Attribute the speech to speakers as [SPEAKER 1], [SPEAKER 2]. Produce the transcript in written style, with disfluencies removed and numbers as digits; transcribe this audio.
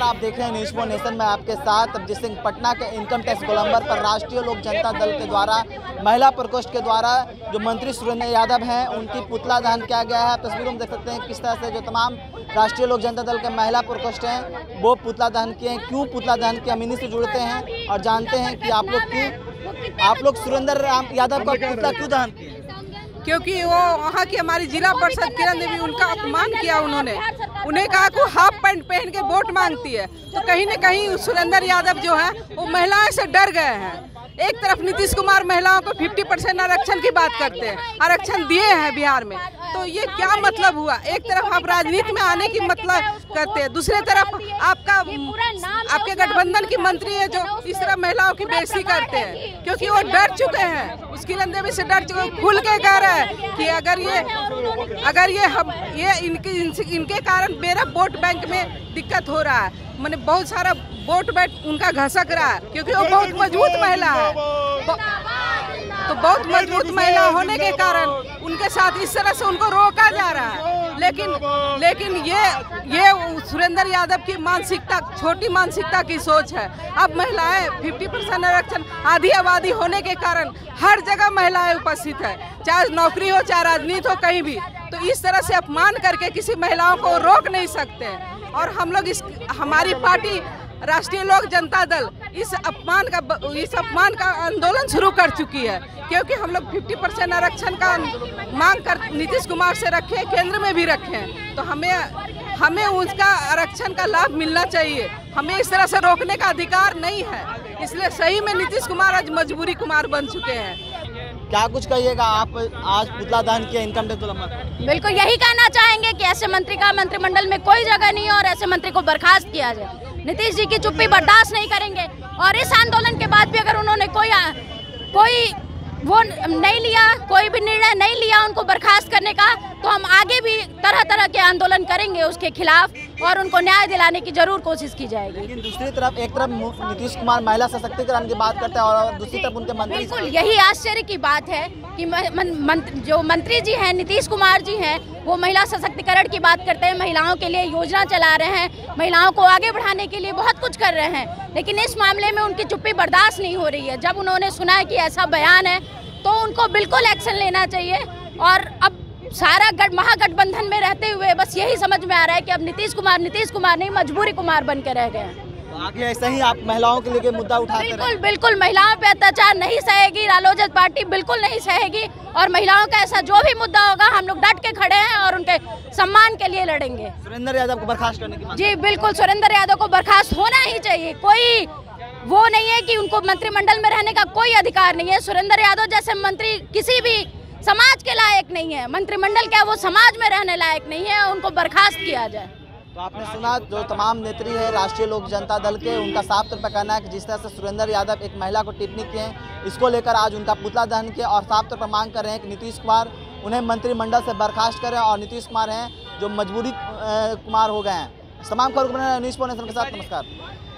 [SPEAKER 1] आप देख रहे हैं न्यूज़ फॉर नेशन में आपके साथ अभिजीत सिंह। पटना के इनकम टैक्स गोलंबर पर राष्ट्रीय लोक जनता दल के द्वारा महिला प्रकोष्ठ के द्वारा जो मंत्री सुरेंद्र यादव हैं उनकी पुतला दहन किया गया है। तस्वीरों में देख सकते हैं किस तरह से जो तमाम राष्ट्रीय लोक जनता दल के महिला प्रकोष्ठ हैं वो पुतला दहन किए हैं। क्यों पुतला दहन किया, हम इन्हीं से जुड़ते हैं और जानते हैं कि आप लोग सुरेंद्र यादव का पुतला क्यों दहन किए?
[SPEAKER 2] क्योंकि वो वहाँ की हमारी जिला परिषद किरण देवी उनका अपमान किया। उन्हें कहा कि हाफ पैंट पहन के वोट मांगती है, तो कहीं न कहीं सुरेंद्र यादव जो है वो महिलाओं से डर गए हैं। एक तरफ नीतीश कुमार महिलाओं को 50% आरक्षण की बात करते हैं, आरक्षण दिए हैं बिहार में, तो ये क्या मतलब हुआ? एक तरफ आप राजनीति में आने की मतलब करते हैं, दूसरे तरफ आपके गठबंधन की मंत्री है जो इस तरह महिलाओं की बेइज्जती करते हैं, क्योंकि वो डर चुके हैं। उस किरण देवी से डर चुके, खुल के कह रहे हैं कि अगर ये इनके कारण मेरा वोट बैंक में दिक्कत हो रहा है, मैंने बहुत सारा वोट बैंक उनका घसक रहा है, क्योंकि वो बहुत मजबूत महिला है। तो बहुत मजबूत महिला होने के कारण उनके साथ इस तरह से उनको रोका जा रहा है। लेकिन ये सुरेंद्र यादव की मानसिकता, छोटी मानसिकता की सोच है। अब महिलाएं 50% आरक्षण, आधी आबादी होने के कारण हर जगह महिलाएं उपस्थित है, चाहे नौकरी हो चाहे राजनीति हो, कहीं भी। तो इस तरह से अपमान करके किसी महिलाओं को रोक नहीं सकते। और हम लोग हमारी पार्टी राष्ट्रीय लोक जनता दल इस अपमान का आंदोलन शुरू कर चुकी है, क्योंकि हम लोग 50% आरक्षण का मांग कर नीतीश कुमार से रखे, केंद्र में भी रखे, तो हमें उसका आरक्षण का लाभ मिलना चाहिए। हमें इस तरह से रोकने का अधिकार नहीं है। इसलिए सही में नीतीश कुमार आज मजबूरी कुमार बन चुके हैं।
[SPEAKER 1] क्या कुछ कहिएगा, आप आज पुतला दहन किया इनकम टैक्स गोलंबर?
[SPEAKER 3] बिल्कुल यही कहना चाहेंगे कि ऐसे मंत्री का मंत्रिमंडल में कोई जगह नहीं है और ऐसे मंत्री को बर्खास्त किया जाए। नीतीश जी की चुप्पी बर्दाश्त नहीं करेंगे और इस आंदोलन के बाद भी अगर उन्होंने कोई वो नहीं लिया, कोई भी निर्णय नहीं लिया उनको बर्खास्त करने का, तो हम आगे भी तरह तरह के आंदोलन करेंगे उसके खिलाफ और उनको न्याय दिलाने की जरूर कोशिश की जाएगी।
[SPEAKER 1] लेकिन दूसरी तरफ एक तरफ नीतीश कुमार महिला सशक्तिकरण की बात करते हैं और दूसरी तरफ उनके मंत्री,
[SPEAKER 3] बिल्कुल यही आश्चर्य की बात है कि जो मंत्री जी हैं नीतीश कुमार जी हैं वो महिला सशक्तिकरण की बात करते हैं, महिलाओं के लिए योजना चला रहे हैं, महिलाओं को आगे बढ़ाने के लिए बहुत कुछ कर रहे हैं, लेकिन इस मामले में उनकी चुप्पी बर्दाश्त नहीं हो रही है। जब उन्होंने सुना है कि ऐसा बयान है तो उनको बिल्कुल एक्शन लेना चाहिए। और अब सारा महागठबंधन में रहते हुए बस यही समझ में आ रहा है कि अब नीतीश कुमार नहीं मजबूरी कुमार बन के रह गए हैं।
[SPEAKER 1] आगे ऐसा ही आप महिलाओं के लिए मुद्दा उठाते हैं?
[SPEAKER 3] बिल्कुल महिलाओं पे अत्याचार नहीं सहेगी रालोजद पार्टी, बिल्कुल नहीं सहेगी। और महिलाओं का ऐसा जो भी मुद्दा होगा हम लोग डट के खड़े हैं और उनके सम्मान के लिए लड़ेंगे।
[SPEAKER 1] सुरेंद्र यादव को बर्खास्त करने की मांग?
[SPEAKER 3] जी बिल्कुल, सुरेंद्र यादव को बर्खास्त होना ही चाहिए। कोई वो नहीं है कि उनको मंत्रिमंडल में रहने का कोई अधिकार नहीं है। सुरेंद्र यादव जैसे मंत्री किसी भी समाज के लायक नहीं है, मंत्रिमंडल क्या वो समाज में रहने लायक नहीं है, उनको बर्खास्त किया जाए।
[SPEAKER 1] तो आपने सुना जो तमाम नेत्री है राष्ट्रीय लोक जनता दल के, उनका साफ तौर पर कहना है कि जिस तरह से सुरेंद्र यादव एक महिला को टिप्पणी किए हैं, इसको लेकर आज उनका पुतला दहन किया और साफ तौर पर मांग कर रहे हैं कि नीतीश कुमार उन्हें मंत्रिमंडल से बर्खास्त करें और नीतीश कुमार हैं जो मजबूरी कुमार हो गए हैं। तमाम खबरों न्यूज़ फॉर नेशन के साथ नमस्कार।